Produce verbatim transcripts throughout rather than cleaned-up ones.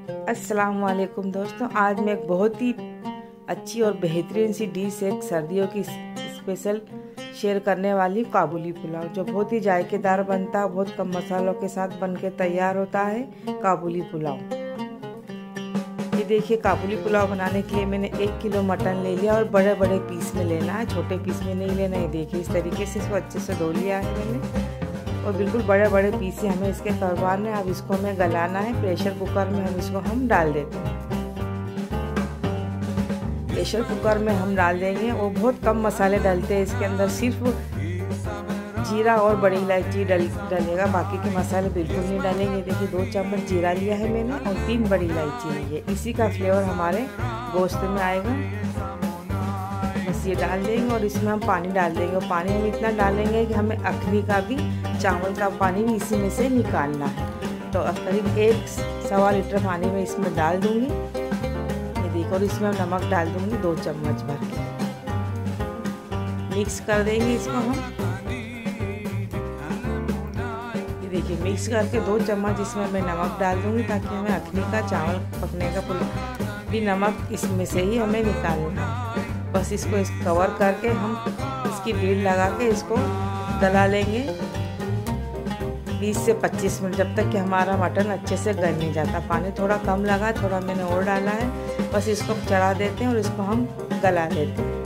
अस्सलाम वालेकुम दोस्तों, आज मैं एक बहुत ही अच्छी और बेहतरीन सी डिश एक सर्दियों की स्पेशल शेयर करने वाली काबुली पुलाव, जो बहुत ही जायकेदार बनता है, बहुत कम मसालों के साथ बनके तैयार होता है काबुली पुलाव। ये देखिए, काबुली पुलाव बनाने के लिए मैंने एक किलो मटन ले लिया और बड़े बड़े पीस में लेना है, छोटे पीस में नहीं लेना। ये देखिए, इस तरीके से इसको अच्छे से धो लिया है मैंने और बिल्कुल बड़े बड़े पीस से हमें इसके करवाने। अब इसको हमें गलाना है। प्रेशर कुकर में हम इसको हम डाल देते हैं। प्रेशर कुकर में हम डाल देंगे और बहुत कम मसाले डलते हैं इसके अंदर, सिर्फ जीरा और बड़ी इलायची डल डलेगा, बाकी के मसाले बिल्कुल नहीं डालेंगे। देखिए, दो चम्मच जीरा लिया है मैंने और तीन बड़ी इलायची ली है, इसी का फ्लेवर हमारे गोश्त में आएगा। बस ये डाल देंगे और इसमें हम पानी डाल देंगे और पानी हम इतना डालेंगे कि हमें अखनी का भी, चावल का पानी भी इसी में से निकालना है। तो करीब एक सवा लीटर पानी में इसमें डाल दूंगी। ये देखो, और इसमें हम नमक डाल दूंगी दो चम्मच भर के। मिक्स कर देंगे इसको हम। ये देखिए, मिक्स करके दो चम्मच इसमें मैं नमक डाल दूंगी, ताकि हमें अखनी का, चावल पकने का भी नमक इसमें से ही हमें निकालना है। बस इसको इस कवर करके हम इसकी बीड लगा के इसको गला लेंगे बीस से पच्चीस मिनट, जब तक कि हमारा मटन अच्छे से गल नहीं जाता। पानी थोड़ा कम लगा, थोड़ा मैंने और डाला है। बस इसको चढ़ा देते हैं और इसको हम गला लेते हैं।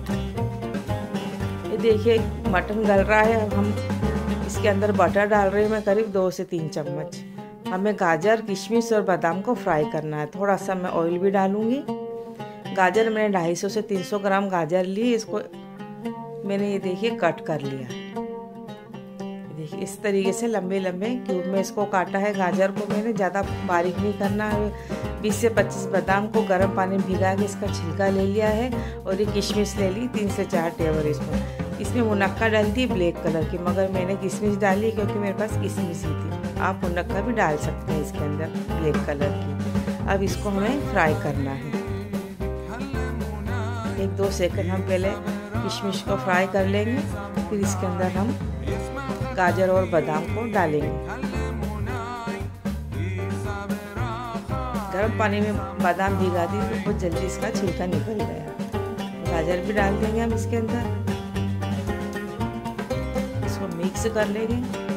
ये देखिए, मटन गल रहा है। अब हम इसके अंदर बटर डाल रहे हैं मैं, करीब दो से तीन चम्मच। हमें गाजर, किशमिश और बादाम को फ्राई करना है। थोड़ा सा मैं ऑयल भी डालूंगी। गाजर मैंने ढाई सौ से तीन सौ ग्राम गाजर ली, इसको मैंने ये देखिए कट कर लिया। देखिए, इस तरीके से लंबे लंबे क्यूब में इसको काटा है। गाजर को मैंने ज़्यादा बारीक नहीं करना है। बीस से पच्चीस बादाम को गर्म पानी में भिगा के इसका छिलका ले लिया है और ये किशमिश ले ली तीन से चार टेबल स्पून। इसमें मुनक्का डालती है ब्लैक कलर की, मगर मैंने किशमिश डाली क्योंकि मेरे पास किशमिश ही थी। आप मुनक्का भी डाल सकते हैं इसके अंदर, ब्लैक कलर की। अब इसको हमें फ्राई करना है। एक दो सेकंड हम पहले किशमिश को फ्राई कर लेंगे, फिर इसके अंदर हम गाजर और बादाम को डालेंगे। गर्म पानी में बादाम भिगा दी तो बहुत जल्दी इसका छिलका निकल गया। गाजर भी डाल देंगे हम इसके अंदर, इसको मिक्स कर लेंगे।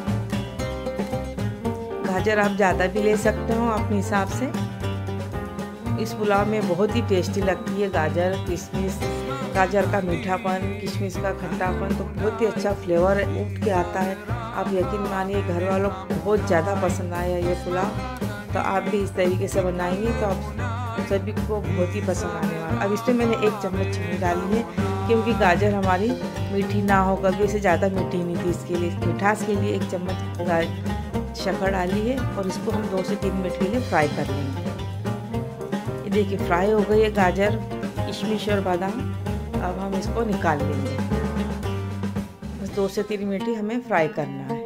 गाजर आप ज़्यादा भी ले सकते हो अपने हिसाब से। इस पुलाव में बहुत ही टेस्टी लगती है गाजर, किशमिश, गाजर का मीठापन, किशमिश का खट्टापन, तो बहुत ही अच्छा फ्लेवर उठ के आता है। आप यकीन मानिए, घर वालों को बहुत ज़्यादा पसंद आया ये पुलाव। तो आप भी इस तरीके से बनाएंगे तो आप सभी को बहुत ही पसंद आने वाला। अब इसमें मैंने एक चम्मच चीनी डाली है, क्योंकि गाजर हमारी मीठी ना हो, कभी इसे ज़्यादा मीठी नहीं थी, इसके लिए मिठास के लिए एक चम्मच शक्कर डाली है और इसको हम दो से तीन मिनट के लिए फ्राई कर लेंगे। ये देखिए, फ्राई हो गई है गाजर, किशमिश और बादाम। अब हम इसको निकाल लेंगे। बस दो से तीन मिनट ही हमें फ्राई करना है।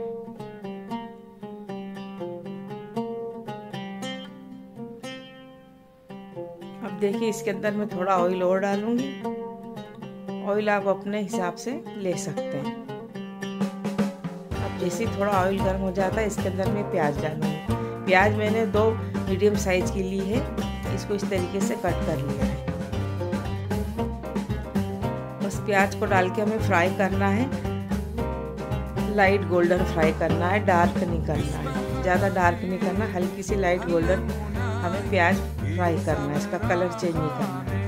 अब देखिए, इसके अंदर मैं थोड़ा ऑयल और डालूंगी। ऑयल आप अपने हिसाब से ले सकते हैं। अब जैसे ही थोड़ा ऑयल गर्म हो जाता है, इसके अंदर मैं प्याज डालूंगी। प्याज मैंने दो मीडियम साइज की ली है, इसको इस तरीके से कट कर लिया है। बस प्याज को डाल के हमें फ्राई करना है। लाइट गोल्डन फ्राई करना है, डार्क नहीं करना है, ज़्यादा डार्क नहीं करना, हल्की सी लाइट गोल्डन हमें प्याज फ्राई करना है, इसका कलर चेंज नहीं करना है।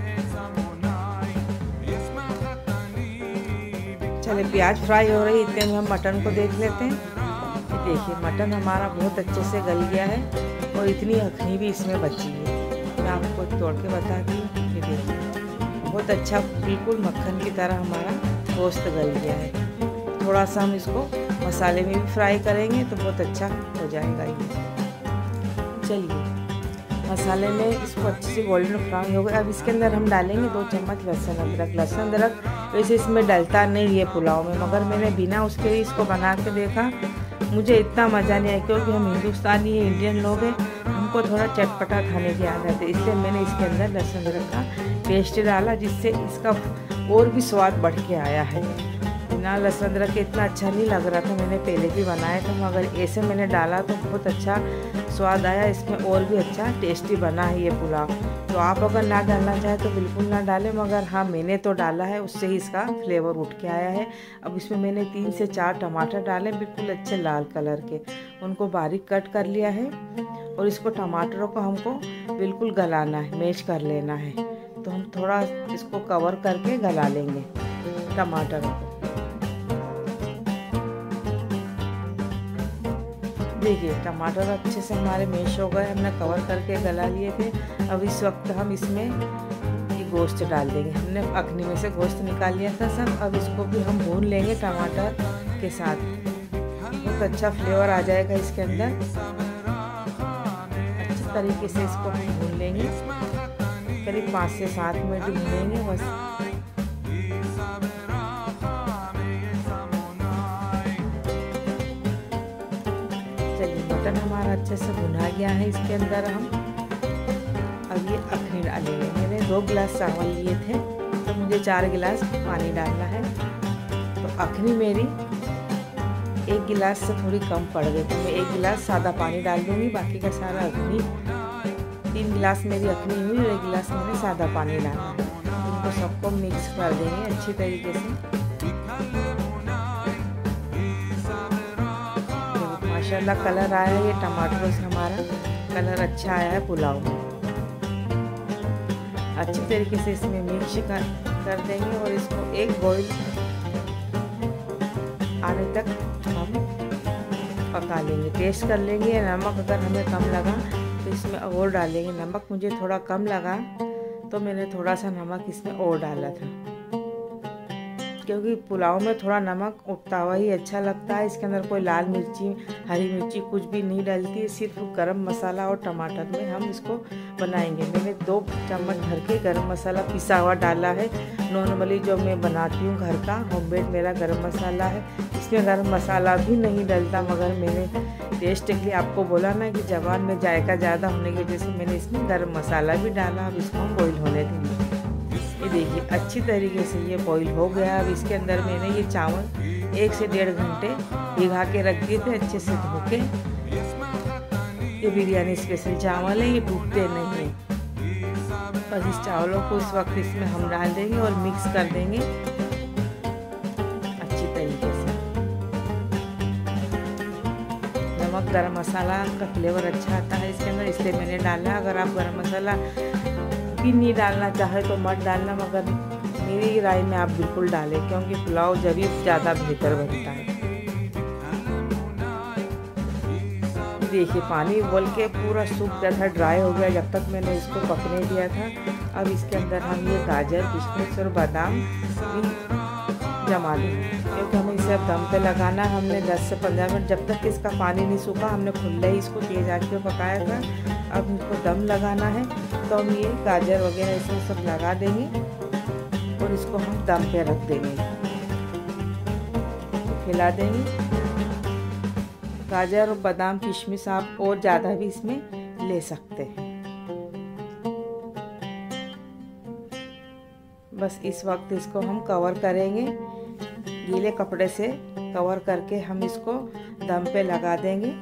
चले, प्याज फ्राई हो रही, इतने में हम मटन को देख लेते हैं। ये देखिए, मटन हमारा बहुत अच्छे से गल गया है और इतनी अखनी भी इसमें बची है। मैं आपको तोड़ के बताती हूँ। ये देखिए, बहुत अच्छा, बिल्कुल मक्खन की तरह हमारा गोश्त गल गया है। थोड़ा सा हम इसको मसाले में भी फ्राई करेंगे तो बहुत अच्छा हो जाएगा ये। चलिए, मसाले में इसको अच्छे से गोल्डन फ्राई हो गया। अब इसके अंदर हम डालेंगे दो चम्मच लहसुन अदरक। लहसुन अदरक वैसे इसमें डलता नहीं है पुलाव में, मगर मैंने बिना उसके ही इसको बना के देखा, मुझे इतना मज़ा नहीं आया, क्योंकि हम हिंदुस्तानी है, इंडियन लोग हैं, हमको थोड़ा चटपटा खाने की आदत है। इसलिए मैंने इसके अंदर लहसुन अदरक का पेस्ट डाला, जिससे इसका और भी स्वाद बढ़ के आया है। बिना लहसुन अदरक के इतना अच्छा नहीं लग रहा था। मैंने पहले भी बनाया था, मगर ऐसे मैंने डाला तो बहुत अच्छा स्वाद आया, इसमें और भी अच्छा टेस्टी बना है ये पुलाव। तो आप अगर ना डालना चाहें तो बिल्कुल ना डालें, मगर हाँ मैंने तो डाला है, उससे ही इसका फ्लेवर उठ के आया है। अब इसमें मैंने तीन से चार टमाटर डाले, बिल्कुल अच्छे लाल कलर के, उनको बारीक कट कर लिया है। और इसको टमाटरों को हमको बिल्कुल गलाना है, मैश कर लेना है। तो हम थोड़ा इसको कवर करके गला लेंगे टमाटरों को। देखिए टमाटर अच्छे से हमारे मैश हो गए, हमने कवर करके गला लिए थे। अब इस वक्त हम इसमें ये गोश्त डाल देंगे। हमने अखनी में से गोश्त निकाल लिया था सब। अब इसको भी हम भून लेंगे टमाटर के साथ, बहुत अच्छा फ्लेवर आ जाएगा इसके अंदर। अच्छे तरीके से इसको हम भून लेंगे, करीब पाँच से सात मिनट भूनेंगे बस। चलिए मटन हमारा अच्छे से भुना गया है। इसके अंदर हम अब ये अखनी डालेंगे। मैंने दो गिलास चावल लिए थे तो मुझे चार गिलास पानी डालना है। तो अखनी मेरी एक गिलास से थोड़ी कम पड़ गई, तो मैं एक गिलास सादा पानी डाल दूँगी, बाकी का सारा अखनी। तीन गिलास मेरी अखनी हुई और एक गिलास मैंने सादा पानी डाला है। इनको सबको मिक्स कर देंगे अच्छी तरीके से। माशाल्लाह कलर आया है, ये टमाटरों से हमारा कलर अच्छा आया है पुलाव में। अच्छी तरीके से इसमें मिक्स कर, कर देंगे और इसको एक बॉईल आने तक हम पका लेंगे। टेस्ट कर लेंगे, नमक अगर हमें कम लगा तो इसमें और डालेंगे। नमक मुझे थोड़ा कम लगा तो मैंने थोड़ा सा नमक इसमें और डाला था, क्योंकि पुलाव में थोड़ा नमक उठता हुआ ही अच्छा लगता है। इसके अंदर कोई लाल मिर्ची, हरी मिर्ची कुछ भी नहीं डलती है, सिर्फ गरम मसाला और टमाटर में हम इसको बनाएंगे। मैंने दो चम्मच भर के गरम मसाला पिसा हुआ डाला है। नॉर्मली जो मैं बनाती हूँ घर का होममेड मेरा गरम मसाला है, इसमें गरम मसाला भी नहीं डलता, मगर मैंने टेस्ट के लिए आपको बोला ना कि जबान में जायका ज़्यादा होने की वजह से मैंने इसमें गरम मसाला भी डाला। अब इसको हम बॉईल होने देंगे। ये देखिए अच्छी तरीके से ये बॉईल हो गया। अब इसके अंदर मैंने ये चावल एक से डेढ़ घंटे भिगा के रख दिए थे अच्छे से धो के। ये बिरयानी स्पेशल चावल है, ये टूटते नहीं है। बस इस चावलों को इस वक्त इसमें हम डाल देंगे और मिक्स कर देंगे अच्छी तरीके से। नमक गरम मसाला का फ्लेवर अच्छा आता है इसके अंदर, इसलिए मैंने डाला। अगर आप गरम मसाला भी नहीं डालना चाहे तो मत डालना, मगर मेरी राय में आप बिल्कुल डालें, क्योंकि पुलाव जब ज़्यादा बेहतर बनता है। देखिए पानी उबल के पूरा सूख गया था, ड्राई हो गया जब तक मैंने इसको पकने दिया था। अब इसके अंदर हम ये गाजर, किशमिश और बादाम भी जमा देंगे, क्योंकि हमें इसे अब दम पे लगाना। हमने दस से पंद्रह मिनट जब तक इसका पानी नहीं सूखा, हमने खुले ही इसको तेज आंच पे पकाया था। अब इसको दम लगाना है तो हम ये गाजर वगैरह इसमें सब लगा देंगे और इसको हम दम पे रख देंगे, खिला देंगे। गाजर और बादाम किशमिश आप और ज़्यादा भी इसमें ले सकते हैं। बस इस वक्त इसको हम कवर करेंगे, गीले कपड़े से कवर करके हम इसको दम पे लगा देंगे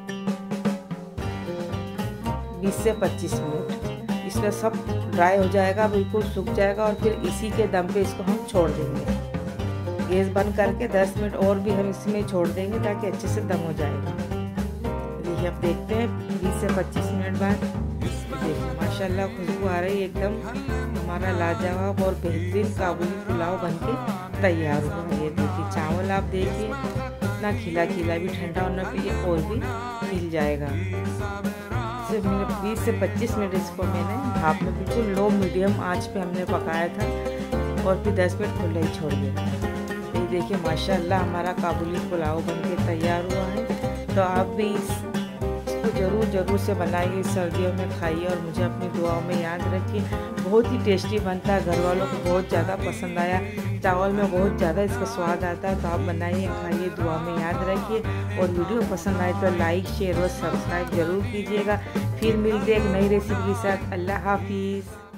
बीस से पच्चीस मिनट। इसमें सब ड्राई हो जाएगा, बिल्कुल सूख जाएगा और फिर इसी के दम पे इसको हम छोड़ देंगे। गैस बंद करके दस मिनट और भी हम इसमें छोड़ देंगे ताकि अच्छे से दम हो जाएगा। देखिए अब देखते हैं बीस से पच्चीस मिनट बाद। देखिए माशाल्लाह खुशबू आ रही है एकदम। हमारा लाजवाब और बेहतरीन काबुली पुलाव बनके तैयार हुआ। ये देखिए चावल आप देखिए इतना खिला खिला, भी ठंडा होने पे ये और भी खिल जाएगा। सिर्फ मैंने बीस से पच्चीस मिनट इसको मैंने भाप में बिल्कुल लो मीडियम आंच पे हमने पकाया था और फिर दस मिनट खुला ही छोड़ दिया। ये देखिए माशाल्लाह हमारा काबुली पुलाव बनके तैयार हुआ है। तो आप भी इस इसको ज़रूर ज़रूर से बनाइए, सर्दियों में खाइए और मुझे अपनी दुआओं में याद रखिए। बहुत ही टेस्टी बनता है, घर वालों को बहुत ज़्यादा पसंद आया। चावल में बहुत ज़्यादा इसका स्वाद आता है। तो आप बनाइए, खाइए, दुआ में याद रखिए। और वीडियो पसंद आए तो लाइक, शेयर और सब्सक्राइब ज़रूर कीजिएगा। फिर मिलते एक नई रेसिपी के साथ। अल्लाह हाफिज़।